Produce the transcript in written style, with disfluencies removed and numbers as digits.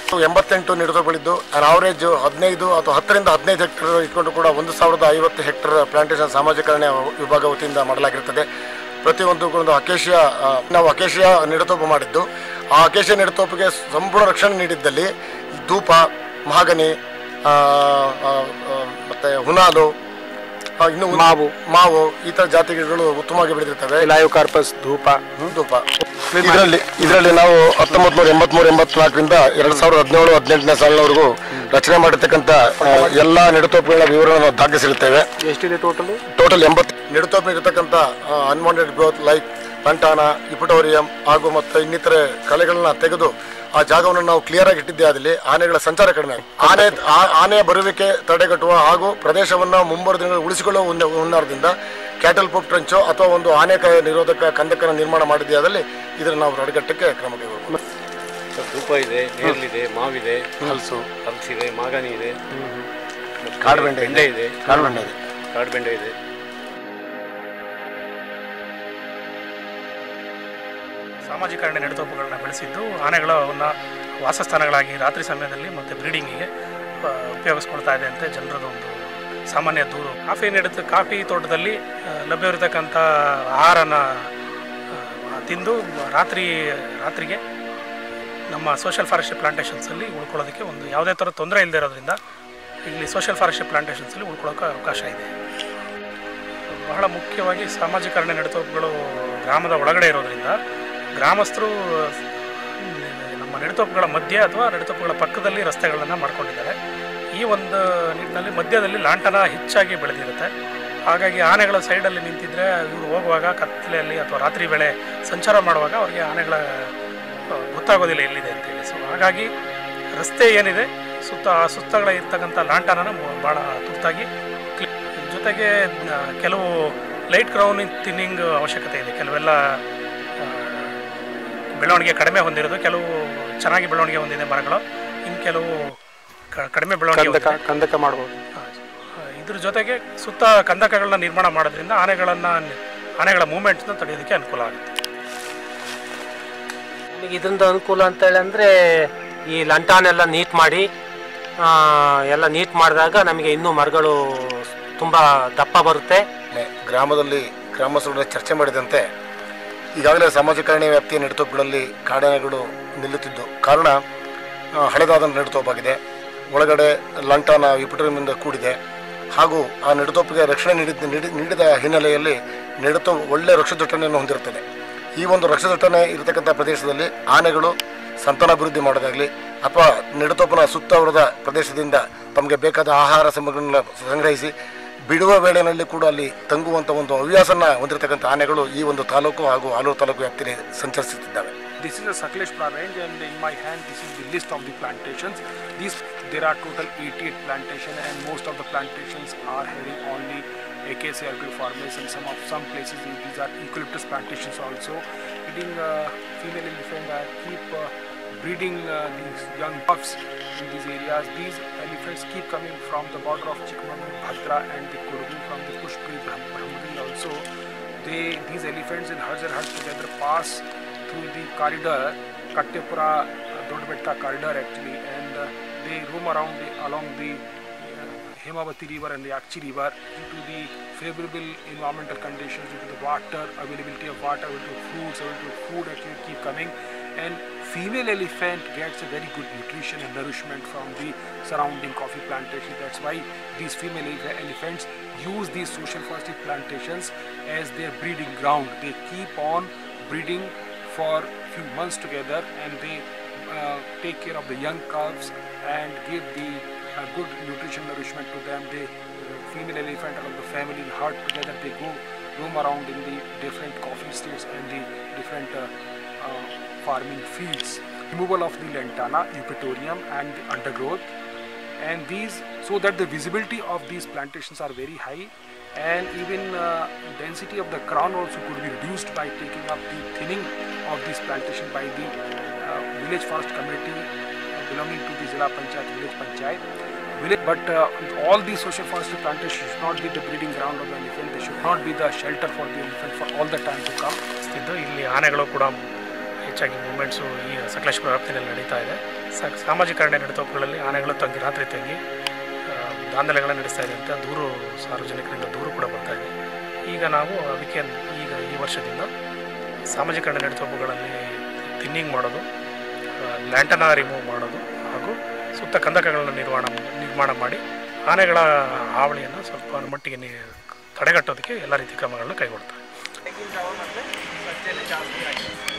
88 ನೆಡುತೋಪುಗಳಿದ್ದು average 15 ಅಥವಾ 10 ರಿಂದ 15 hectare ಇಟ್ಕೊಂಡು ಕೂಡ 1050 ಹೆಕ್ಟೇರ್ ಪ್ಲಾಂಟೇಶನ್ ಸಾಮಾಜಿಕರಣ ವಿಭಾಗ ವತಿಯಿಂದ ಮಾಡಲಾಗಿರುತ್ತದೆ. ಪ್ರತಿಯೊಂದು ಅಕೇಶಿಯಾ ನಾವು ಅಕೇಶಿಯಾ ನೆಡುತೋಪು ಮಾಡಿದ್ದು, ಆ ಅಕೇಶಿಯಾ ನೆಡುತೋಪಿಗೆ ಸಂಪೂರ್ಣ ರಕ್ಷಣೆ ನೀಡಿದ್ದಲ್ಲಿ ಧೂಪ, ಮಹಾಗನಿ, ಮತ್ತು ಹುನಾಲು, ಇನ್ನು ಮಾವು ಈ ಥರ ಜಾತಿ ಗಿಡಗಳು ಉತ್ತಮವಾಗಿ ಬೆಳೆದಿರ್ತವೆ. ಯುಕಾಲಿಪ್ಟಸ್, ಧೂಪ. ಇದರಲ್ಲಿ ನಾವು 1983-84ರಿಂದ 2017-18ನೇ ಸಾಲಿನವರೆಗೂ ರಚನೆ ಮಾಡಿರ್ತಕ್ಕಂಥ ಎಲ್ಲ ನೆಡುತೋಪುಗಳ ವಿವರವನ್ನು ದಾಖಲಿಸಿರುತ್ತೇವೆ. ಎಷ್ಟಿದೆ ಟೋಟಲ್ 80 ನೆಡುತೋಪು ಇರತಕ್ಕಂಥ unwanted growth like lantana, eupatorium ಹಾಗೂ ಮತ್ತು ಇನ್ನಿತರೆ ಕಳೆಗಳನ್ನ ತೆಗೆದು ಆ ಜಾಗವನ್ನು ನಾವು ಕ್ಲಿಯರ್ ಆಗಿ ಇಟ್ಟಿದ್ದೆ. ಅದರಲ್ಲಿ ಆನೆಗಳ ಸಂಚಾರ ಕಡಿಮೆ, ಆನೆಯ ಬರುವಿಕೆ ತಡೆಗಟ್ಟುವ ಹಾಗೂ ಪ್ರದೇಶವನ್ನು ಮುಂಬರುವ ದಿನಗಳಲ್ಲಿ ಉಳಿಸಿಕೊಳ್ಳುವ ಹುನ್ನಾರದಿಂದ ಕ್ಯಾಟಲ್ ಪೂಪ್ ಟ್ರಂಚೋ ಅಥವಾ ಒಂದು ಆನೆ ನಿರೋಧಕ ಕಂದಕನ ನಿರ್ಮಾಣ ಮಾಡಿದ್ದೆ. ಅದರಲ್ಲಿ ಇದನ್ನು ನಾವು ತಡೆಗಟ್ಟಕ್ಕೆ ಕ್ರಮ ಕೈಗೊಳ್ಳಬೇಕು. ಧೂಪ ಇದೆ, ನೇರಳಿದೆ, ಮಾವಿದೆ, ಹಲಸಿದೆ, ಮಾಗಾನಿ ಇದೆ, ಕಾಡುಬೆಂಡೆ ಇದೆ, ಕಾಡುಬೆಂಡೆ ಇದೆ. ಸಾಮಾಜಿಕ ನೆಡುತೋಪುಗಳನ್ನ ಬೆಳೆಸಿದ್ದು ಆನೆಗಳನ್ನ ವಾಸಸ್ಥಾನಗಳಾಗಿ ರಾತ್ರಿ ಸಮಯದಲ್ಲಿ ಮತ್ತು ಬ್ರೀಡಿಂಗಿಗೆ ಉಪಯೋಗಿಸ್ಕೊಳ್ತಾ ಇದೆ ಅಂತ ಜನರದೊಂದು ಸಾಮಾನ್ಯ ದೂರು. ಕಾಫಿ ತೋಟದಲ್ಲಿ ಲಭ್ಯವಿರತಕ್ಕಂಥ ಆಹಾರನ ತಿಂದು ರಾತ್ರಿಗೆ ನಮ್ಮ ಸೋಷಿಯಲ್ ಫಾರೆಸ್ಟ್ರಿ ಪ್ಲಾಂಟೇಶನ್ಸಲ್ಲಿ ಉಳ್ಕೊಳ್ಳೋದಕ್ಕೆ ಒಂದು ಯಾವುದೇ ಥರ ತೊಂದರೆ ಇಲ್ಲದೆ ಇರೋದ್ರಿಂದ ಇಲ್ಲಿ ಸೋಷಿಯಲ್ ಫಾರೆಸ್ಟ್ರಿ ಪ್ಲಾಂಟೇಶನ್ಸಲ್ಲಿ ಉಳ್ಕೊಳ್ಳೋಕೆ ಅವಕಾಶ ಇದೆ. ಬಹಳ ಮುಖ್ಯವಾಗಿ ಸಾಮಾಜಿಕ ಅರಣ್ಯ ನೆಡುತೋಪುಗಳು ಗ್ರಾಮದ ಒಳಗಡೆ ಇರೋದ್ರಿಂದ ಗ್ರಾಮಸ್ಥರು ನಮ್ಮ ನೆಡುತೋಪುಗಳ ಮಧ್ಯೆ ಅಥವಾ ನೆಡುತೋಪುಗಳ ಪಕ್ಕದಲ್ಲಿ ರಸ್ತೆಗಳನ್ನು ಮಾಡ್ಕೊಂಡಿದ್ದಾರೆ. ಈ ಒಂದು ನಿಟ್ಟಿನಲ್ಲಿ ಮಧ್ಯದಲ್ಲಿ ಲಾಂಟನ ಹೆಚ್ಚಾಗಿ ಬೆಳೆದಿರುತ್ತೆ. ಹಾಗಾಗಿ ಆನೆಗಳ ಸೈಡಲ್ಲಿ ನಿಂತಿದ್ದರೆ ಇವರು ಹೋಗುವಾಗ ಕತ್ತಲೆಯಲ್ಲಿ ಅಥವಾ ರಾತ್ರಿ ವೇಳೆ ಸಂಚಾರ ಮಾಡುವಾಗ ಅವರಿಗೆ ಆನೆಗಳ ಗೊತ್ತಾಗೋದಿಲ್ಲ ಎಲ್ಲಿದೆ ಅಂತೇಳಿ. ಸೊ ಹಾಗಾಗಿ ರಸ್ತೆ ಏನಿದೆ ಸುತ್ತಗಳ ಇರ್ತಕ್ಕಂಥ ಲಾಂಟನನ ಭಾಳ ತುರ್ತಾಗಿ ಜೊತೆಗೆ ಕೆಲವು ಲೈಟ್ ಕ್ರೌನ್ ಥಿನ್ನಿಂಗ್ ಅವಶ್ಯಕತೆ ಇದೆ. ಕೆಲವೆಲ್ಲ ಬೆಳವಣಿಗೆ ಕಡಿಮೆ ಹೊಂದಿರೋದು, ಕೆಲವು ಚೆನ್ನಾಗಿ ಬೆಳವಣಿಗೆ ಹೊಂದಿದೆ ಮರಗಳು, ಇನ್ನು ಕೆಲವು ಕಡಿಮೆ ಬೆಳವಣಿಗೆ ಕಂದಕ ಮಾಡ್ಬೋದು. ಇದ್ರ ಜೊತೆಗೆ ಸುತ್ತ ಕಂದಕಗಳನ್ನ ನಿರ್ಮಾಣ ಮಾಡೋದ್ರಿಂದ ಆನೆಗಳ ಮೂವ್ಮೆಂಟ್ಸ್ನ ತಡೆಯೋದಕ್ಕೆ ಅನುಕೂಲ ಆಗುತ್ತೆ. ನಿಮಗೆ ಇದರಿಂದ ಅನುಕೂಲ ಅಂತೇಳಿ ಅಂದರೆ ಈ ಲಂಟಾನೆಲ್ಲ ನೀಟ್ ಮಾಡಿದಾಗ ನಮಗೆ ಇನ್ನೂ ಮರಗಳು ತುಂಬ ದಪ್ಪ ಬರುತ್ತೆ. ಗ್ರಾಮದಲ್ಲಿ ಗ್ರಾಮಸ್ಥರ ಚರ್ಚೆ ಮಾಡಿದಂತೆ ಈಗಾಗಲೇ ಸಾಮಾಜಿಕರಣ ವ್ಯಾಪ್ತಿಯ ನೆಡುತೋಪುಗಳಲ್ಲಿ ಕಾಡಾನೆಗಳು ನಿಲ್ಲುತ್ತಿದ್ದು ಕಾರಣ ಹಳೆದಾದ ನೆಡುತೋಪಾಗಿದೆ. ಒಳಗಡೆ ಲಂಟಾನ ವಿಪಟೋರಿಯಂನಿಂದ ಕೂಡಿದೆ ಹಾಗೂ ಆ ನೆಡುತೋಪಿಗೆ ರಕ್ಷಣೆ ನೀಡಿದ ಹಿನ್ನೆಲೆಯಲ್ಲಿ ಒಳ್ಳೆಯ ರಕ್ಷದಟ್ಟಣೆಯನ್ನು ಹೊಂದಿರುತ್ತದೆ. ಈ ಒಂದು ರಕ್ಷದಟ್ಟಣೆ ಇರತಕ್ಕಂಥ ಪ್ರದೇಶದಲ್ಲಿ ಆನೆಗಳು ಸಂತಾನಾಭಿವೃದ್ಧಿ ಮಾಡೋದಾಗಲಿ ಅಥವಾ ನೆಡುತೋಪಿನ ಸುತ್ತವರದ ಪ್ರದೇಶದಿಂದ ತಮಗೆ ಬೇಕಾದ ಆಹಾರ ಸಾಮಗ್ರಿಗಳನ್ನು ಸಂಗ್ರಹಿಸಿ ಬಿಡುವ ವೇಳೆಯಲ್ಲಿ ಕೂಡ ಅಲ್ಲಿ ತಂಗುವಂಥ ಒಂದು ಹವ್ಯಾಸನ ಹೊಂದಿರತಕ್ಕಂಥ ಆನೆಗಳು ಈ ಒಂದು ತಾಲೂಕು ಹಾಗೂ ಆಲೂರು ತಾಲೂಕು ವ್ಯಾಪ್ತಿಯಲ್ಲಿ ಸಂಚರಿಸುತ್ತಿದ್ದಾವೆ. This is a Sakleshpura Range, and in my hand this is the list of the plantations. There are total 88 plantations, and most of the plantations are having only Acacia formation, and some places these are Eucalyptus plantations also. Breeding female elephant keep breeding these young pups in these areas. These elephants keep coming from the border of Chikmagalur, Bhadra, and the Kodagu from the Pushpuri also. These elephants in herds together pass through the corridor, Kattepura Dodbetta corridor actually, and they roam around along the Hemavati river and the Acacia river due to the favorable environmental conditions, due to the availability of water, availability of fruits, availability of food actually keep coming, and female elephant gets a very good nutrition and nourishment from the surrounding coffee plantation. That's why these female elephants use these social forestry plantations as their breeding ground. They keep on breeding for few months together, and they take care of the young calves and give the good nutrition nourishment to them. They female elephant along the family and herd together, they go roam around in the different coffee estates and the different farming fields. Removal of the lantana, eupatorium and the undergrowth, and these so that the visibility of these plantations are very high, and even density of the crown also could be reduced by taking up the thinning of this plantation by the village forest committee belonging to the Zilla Panchyat, village Panchayat. But all these social forestry plantations should not be the breeding ground of the elephant. They should not be the shelter for the elephant for all the time to come. ಇಲ್ಲಿ ಆನೆಗಳು ಕೂಡ ಹೆಚ್ಚಾಗಿ ಮೂವ್ಮೆಂಟ್ಸು ಈ ಸಕಲೇಶ್ಪುರ ವ್ಯಾಪ್ತಿಯಲ್ಲಿ ನಡೀತಾ ಇದೆ. ಸಾಮಾಜಿಕ ಅರಣ್ಯ ನೆಡತೋಪುಗಳಲ್ಲಿ ಆನೆಗಳು ರಾತ್ರಿ ತಂಗಿ ದಾಂಧಲೆಗಳನ್ನು ನಡೆಸ್ತಾ ಇದೆ ಅಂತ ಸಾರ್ವಜನಿಕರಿಂದ ದೂರು ಕೂಡ ಬರ್ತಾ ಇದೆ. ಈಗ ನಾವು ಅದಕ್ಕೆ ಈ ವರ್ಷದಿಂದ ಸಾಮಾಜಿಕ ಅರಣ್ಯ ನೆಡತೋಪುಗಳಲ್ಲಿ ಥಿನ್ನಿಂಗ್ ಮಾಡೋದು, ಲ್ಯಾಂಟನ ರಿಮೂವ್ ಮಾಡೋದು ಹಾಗೂ ಸುತ್ತ ಕಂದಕಗಳನ್ನು ನಿರ್ಮಾಣ ಮಾಡಿ ಆನೆಗಳ ಹಾವಳಿಯನ್ನು ಸ್ವಲ್ಪ ಮಟ್ಟಿಗೆ ತಡೆಗಟ್ಟೋದಕ್ಕೆ ಎಲ್ಲ ರೀತಿ ಕ್ರಮಗಳನ್ನು ಕೈಗೊಳ್ತಾರೆ.